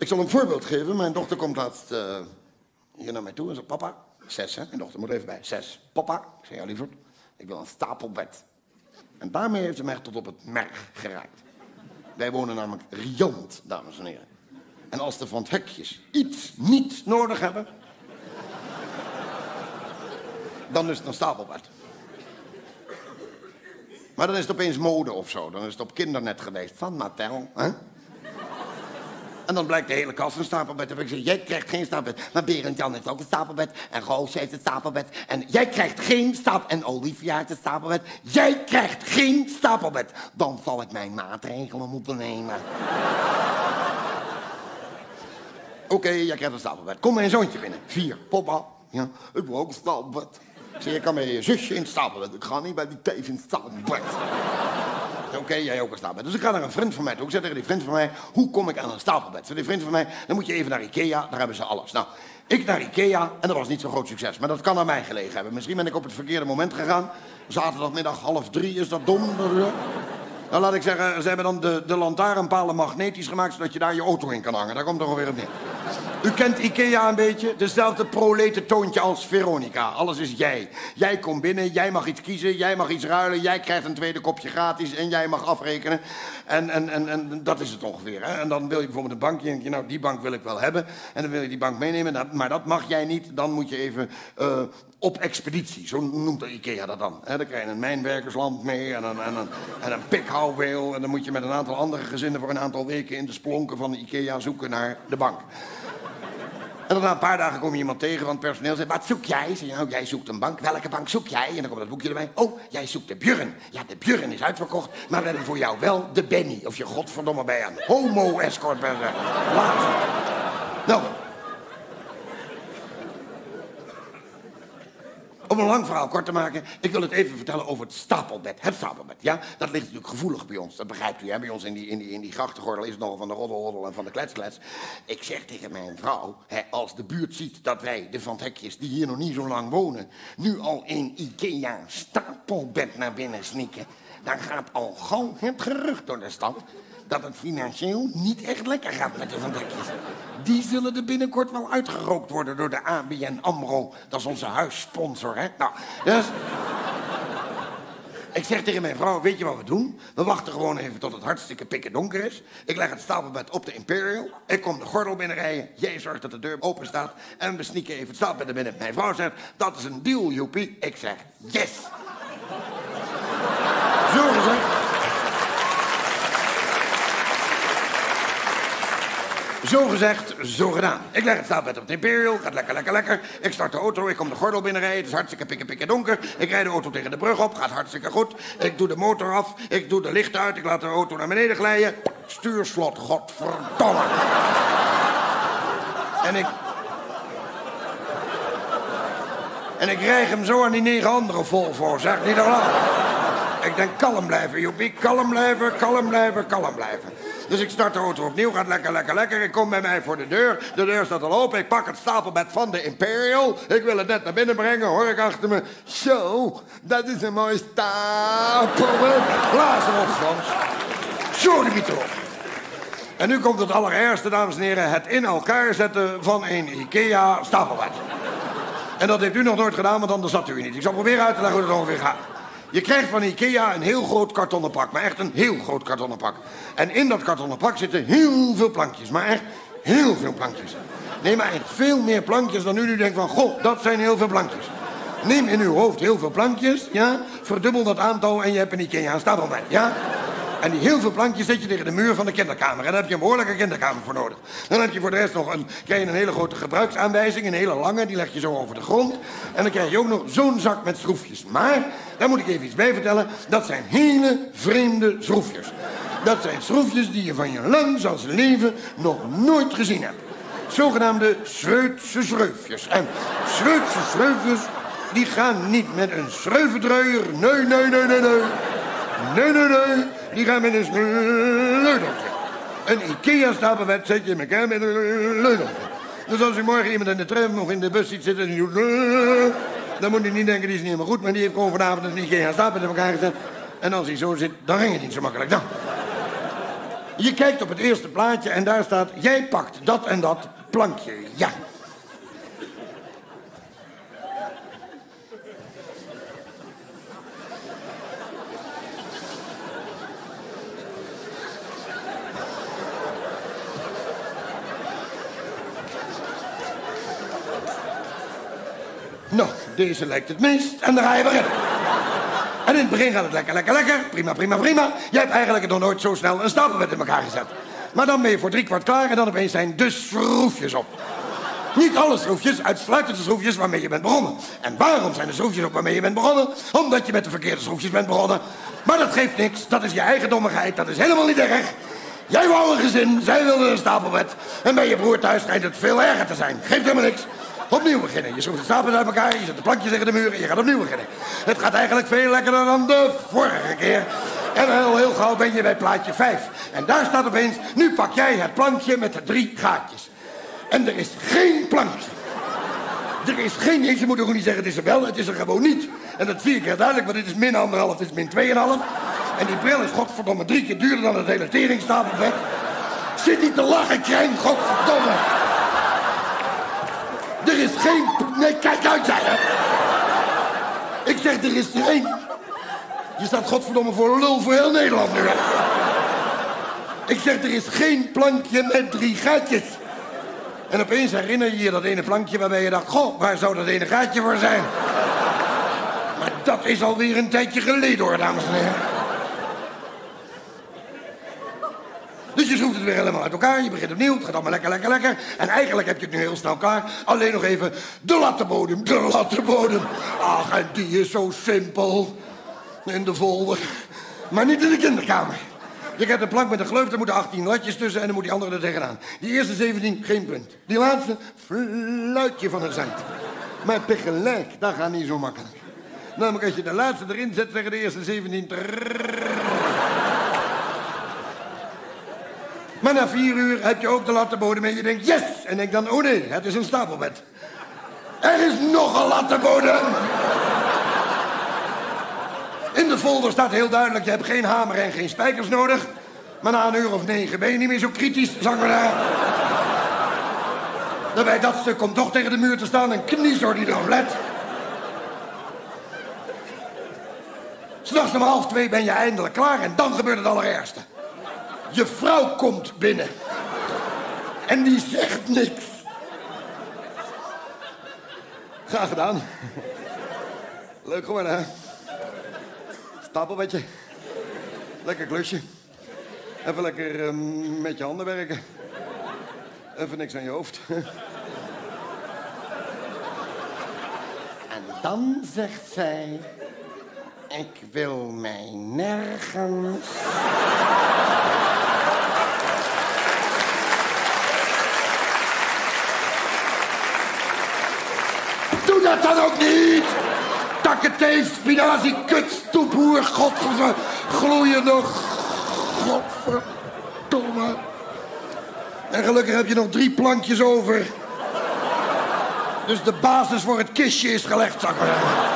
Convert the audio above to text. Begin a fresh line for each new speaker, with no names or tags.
Ik zal een voorbeeld geven. Mijn dochter komt laatst hier naar mij toe en zegt... Papa, 6 hè, mijn dochter moet er even bij. 6. Papa, ik zeg ja lieverd, ik wil een stapelbed. En daarmee heeft ze mij tot op het merg geraakt. Wij wonen namelijk riant, dames en heren. En als de Van 't Hekjes iets niet nodig hebben... dan is het een stapelbed. Maar dan is het opeens mode of zo. Dan is het op Kindernet geweest. Van Mattel, hè? En dan blijkt de hele kast een stapelbed. Dan heb ik gezegd, jij krijgt geen stapelbed. Maar Berend Jan heeft ook een stapelbed. En Roos heeft een stapelbed. En jij krijgt geen stapelbed. En Olivia heeft een stapelbed. Jij krijgt geen stapelbed. Dan zal ik mijn maatregelen moeten nemen. Oké, jij krijgt een stapelbed. Kom mijn zoontje binnen. 4. Papa, ja, ik wil ook een stapelbed. Ik zeg, je kan met je zusje in het stapelbed. Ik ga niet bij die teef in het stapelbed. Oké, jij ook een stapelbed. Dus ik ga naar een vriend van mij toe. Ik zeg tegen die vriend van mij, hoe kom ik aan een stapelbed? Zei die vriend van mij, dan moet je even naar Ikea, daar hebben ze alles. Nou, ik naar Ikea en dat was niet zo'n groot succes. Maar dat kan aan mij gelegen hebben. Misschien ben ik op het verkeerde moment gegaan. Zaterdagmiddag 2:30, is dat dom? Nou, laat ik zeggen, ze hebben dan de lantaarnpalen magnetisch gemaakt... zodat je daar je auto in kan hangen. Daar komt er alweer op neer. U kent Ikea een beetje? Dezelfde prolete toontje als Veronica. Alles is jij. Jij komt binnen, jij mag iets kiezen, jij mag iets ruilen... jij krijgt een tweede kopje gratis en jij mag afrekenen. En dat is het ongeveer. Hè? En dan wil je bijvoorbeeld een bankje en denk je... nou, die bank wil ik wel hebben. En dan wil je die bank meenemen, maar dat mag jij niet. Dan moet je even... op expeditie, zo noemt de Ikea dat dan. Dan krijg je een mijnwerkersland mee en een pikhouweel... en dan moet je met een aantal andere gezinnen voor een aantal weken... in de splonken van de Ikea zoeken naar de bank. En dan na een paar dagen kom je iemand tegen van het personeel... zegt, wat zoek jij? Zeg je, nou, jij zoekt een bank. Welke bank zoek jij? En dan komt dat boekje erbij. Oh, jij zoekt de Björn. Ja, de Björn is uitverkocht, maar we hebben voor jou wel de Benny. Of je godverdomme bij een homo-escort bent. Nou... Om een lang verhaal kort te maken, ik wil het even vertellen over het stapelbed. Het stapelbed, ja? Dat ligt natuurlijk gevoelig bij ons, dat begrijpt u, hè? Bij ons in die grachtengordel is het nogal van de roddel en van de kletsklets. Ik zeg tegen mijn vrouw, hè, als de buurt ziet dat wij, de Van 't Hekjes, die hier nog niet zo lang wonen... nu al een Ikea stapelbed naar binnen sneaken... dan gaat al gauw het gerucht door de stad... dat het financieel niet echt lekker gaat met de Van 't Hekjes. Die zullen er binnenkort wel uitgerookt worden door de ABN AMRO. Dat is onze huissponsor, hè? Nou, dus... Ik zeg tegen mijn vrouw, weet je wat we doen? We wachten gewoon even tot het hartstikke pikken donker is. Ik leg het stapelbed op de Imperial. Ik kom de gordel binnenrijden. Jij zorgt dat de deur open staat. En we sneaken even het stapelbed er binnen. Mijn vrouw zegt, dat is een deal, joepie. Ik zeg, yes! Zo gezegd. Zo gezegd, zo gedaan. Ik leg het stapelbed op de Imperial, gaat lekker. Ik start de auto, ik kom de gordel binnenrijden, het is hartstikke pikken donker. Ik rijd de auto tegen de brug op, gaat hartstikke goed. Ik doe de motor af, ik doe de lichten uit, ik laat de auto naar beneden glijden. Stuurslot, godverdomme. En ik rijg hem zo aan die 9 andere Volvo, zeg niet normaal. Ik denk, kalm blijven, joepie, kalm blijven. Dus ik start de auto opnieuw, gaat lekker. Ik kom bij mij voor de deur. De deur staat al open. Ik pak het stapelbed van de Imperial. Ik wil het net naar binnen brengen. Hoor ik achter me. Zo, dat is een mooi stapelbed. Blazen op, Frans. Zo, de mieter op. En nu komt het allerergste, dames en heren. Het in elkaar zetten van een Ikea stapelbed. En dat heeft u nog nooit gedaan, want anders zat u niet. Ik zal proberen uit te leggen hoe het ongeveer gaat. Je krijgt van Ikea een heel groot kartonnen pak, maar echt een heel groot kartonnen pak. En in dat kartonnen pak zitten heel veel plankjes, maar echt heel veel plankjes. Nee, maar echt veel meer plankjes dan u nu denkt van, goh, dat zijn heel veel plankjes. Neem in uw hoofd heel veel plankjes, ja, verdubbel dat aantal en je hebt een Ikea stapelbed, ja. En die heel veel plankjes zet je tegen de muur van de kinderkamer. En daar heb je een behoorlijke kinderkamer voor nodig. Dan heb je voor de rest nog krijg je een hele grote gebruiksaanwijzing, een hele lange, die leg je zo over de grond. En dan krijg je ook nog zo'n zak met schroefjes. Maar, daar moet ik even iets bij vertellen, dat zijn hele vreemde schroefjes. Dat zijn schroefjes die je van je langzaamse leven nog nooit gezien hebt. Zogenaamde Schreutse schreufjes. En Schreutse schreufjes, die gaan niet met een schreuvendreuier. Nee. Die gaan met een sleuteltje. Een Ikea-stapelbed zet je in elkaar met een sleuteltje. Dus als u morgen iemand in de tram of in de bus ziet zitten en die doet... dan moet u niet denken, die is niet helemaal goed, maar die heeft gewoon vanavond een Ikea-stapelbed in elkaar gezet. En als hij zo zit, dan ging het niet zo makkelijk. Nou. Je kijkt op het eerste plaatje en daar staat... jij pakt dat en dat plankje, ja. Nou, deze lijkt het minst en daar ga je weer in. En in het begin gaat het lekker. Prima. Jij hebt eigenlijk nog nooit zo snel een stapelbed in elkaar gezet. Maar dan ben je voor 3/4 klaar en dan opeens zijn de schroefjes op. Niet alle schroefjes, uitsluitend de schroefjes waarmee je bent begonnen. En waarom zijn de schroefjes op waarmee je bent begonnen? Omdat je met de verkeerde schroefjes bent begonnen. Maar dat geeft niks, dat is je eigen dommigheid, dat is helemaal niet erg. Jij wou een gezin, zij wilde een stapelbed. En bij je broer thuis schijnt het veel erger te zijn. Geeft helemaal niks. Opnieuw beginnen. Je schroeft de stapels uit elkaar, je zet de plankjes tegen de muur en je gaat opnieuw beginnen. Het gaat eigenlijk veel lekkerder dan de vorige keer. En heel gauw ben je bij plaatje 5. En daar staat opeens, nu pak jij het plankje met de 3 gaatjes. En er is geen plankje. Er is geen niks, je moet ook niet zeggen het is er wel, het is er gewoon niet. En dat 4 keer duidelijk, want dit is -1,5, dit is -2,5. En die bril is godverdomme 3 keer duurder dan het hele teringstapelbed. Zit niet te lachen, kreng, godverdomme. Er is geen... Nee, kijk uit, zei je. Ik zeg, er is er één. Je staat godverdomme voor lul voor heel Nederland nu, hè. Ik zeg, er is geen plankje met 3 gaatjes. En opeens herinner je je dat ene plankje waarbij je dacht... goh, waar zou dat ene gaatje voor zijn? Maar dat is alweer een tijdje geleden, hoor, dames en heren. Dus je schroeft het weer helemaal uit elkaar, je begint opnieuw, het gaat allemaal lekker. En eigenlijk heb je het nu heel snel klaar. Alleen nog even de lattenbodem. Ach, en die is zo simpel. In de folder. Maar niet in de kinderkamer. Je krijgt een plank met een gleuf, daar moeten 18 latjes tussen en dan moet die andere er tegenaan. Die eerste 17, geen punt. Die laatste, fluitje van een cent. Maar tegelijk, dat gaat niet zo makkelijk. Namelijk als je de laatste erin zet, zeggen de eerste 17... Maar na 4 uur heb je ook de lattenbodem en je denkt, yes! En denk dan, oh nee, het is een stapelbed. Er is nog een lattenbodem! In de folder staat heel duidelijk, je hebt geen hamer en geen spijkers nodig. Maar na 1 uur of 9 ben je niet meer zo kritisch, zeg maar daar. Daarbij dat stuk komt toch tegen de muur te staan en kniezoor die erop let. 'S Nachts om 1:30 ben je eindelijk klaar en dan gebeurt het allerergste. Je vrouw komt binnen. En die zegt niks. Graag gedaan. Leuk geworden, hè? Stapelbedje. Lekker klusje. Even lekker met je handen werken. Even niks aan je hoofd. En dan zegt zij... ik wil mij nergens... Doe dat dan ook niet! Takketeef, spinazie, kut, stoephoer, godverdomme, gloeiende, godverdomme. En gelukkig heb je nog 3 plankjes over. Dus de basis voor het kistje is gelegd, zeg maar.